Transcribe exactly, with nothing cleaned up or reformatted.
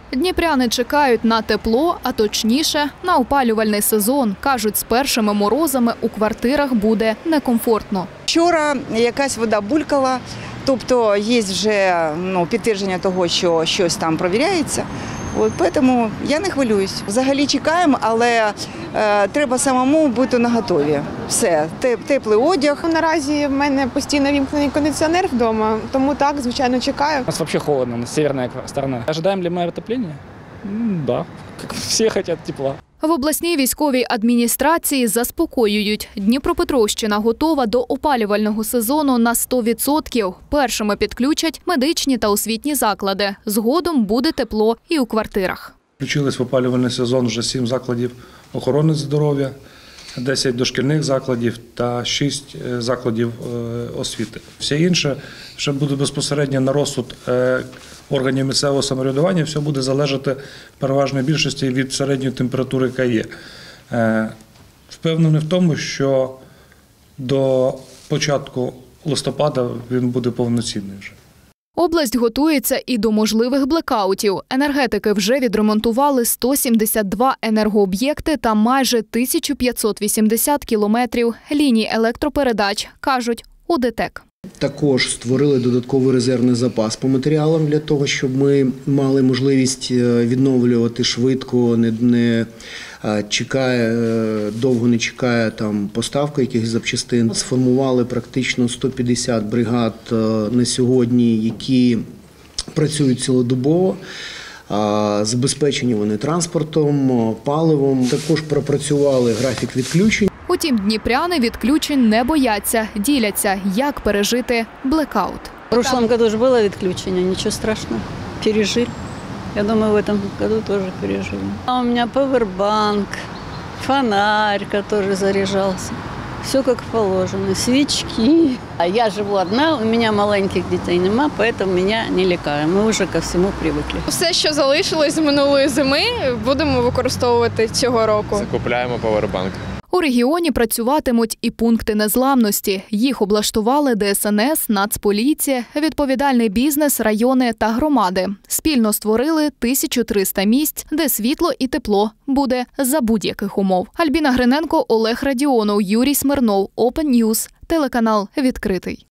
Дніпряни чекають на тепло, а точніше на опалювальний сезон. Кажуть, з першими морозами у квартирах буде некомфортно. Вчора якась вода булькала, тобто є вже ну, підтвердження того, що щось там перевіряється. От, тому я не хвилююсь. Взагалі чекаємо, але е, треба самому бути наготові. Все, теплий одяг. Наразі в мене постійно вімкнений кондиціонер вдома, тому так, звичайно, чекаю. У нас взагалі холодно, у нас северна сторона. Ожидаємо ли ми отоплення? Так, да. Всі хочуть тепла. В обласній військовій адміністрації заспокоюють. Дніпропетровщина готова до опалювального сезону на сто відсотків. Першими підключать медичні та освітні заклади. Згодом буде тепло і у квартирах. Включились в опалювальний сезон вже сім закладів охорони здоров'я, десять дошкільних закладів та шість закладів освіти. Все інше ще буде безпосередньо на розсуд органів місцевого самоврядування, все буде залежати в переважній більшості від середньої температури, яка є. Впевнений в тому, що до початку листопада він буде повноцінний вже. Область готується і до можливих блекаутів. Енергетики вже відремонтували сто сімдесят два енергооб'єкти та майже тисячу п'ятсот вісімдесят кілометрів ліній електропередач, кажуть у ДТЕК. Також створили додатковий резервний запас по матеріалам для того, щоб ми мали можливість відновлювати швидко, не, не чекає, довго не чекає там поставка якихось запчастин. Сформували практично сто п'ятдесят бригад на сьогодні, які працюють цілодобово. Забезпечені вони транспортом, паливом. Також пропрацювали графік відключень. Утім, дніпряни відключень не бояться, діляться, як пережити блекаут. В прошлом году же было відключення, нічого страшного, пережили. Я думаю, в этом году тоже пережили. А у меня пауэрбанк, фонарь, который заряжался. Все как положено, свечки. А я живу одна, у меня маленьких дітей нема, поэтому меня не лякає. Ми вже ко всьому привикли. Все, що залишилось з минулої зими, будемо використовувати цього року. Закупляємо пауербанк. У регіоні працюватимуть і пункти незламності. Їх облаштували Де Ес Ен Ес, Нацполіція, відповідальний бізнес, райони та громади. Спільно створили тисячу триста місць, де світло і тепло буде за будь-яких умов. Альбіна Гриненко, Олег Радіонов, Юрій Смирнов, Open News, телеканал «Відкритий».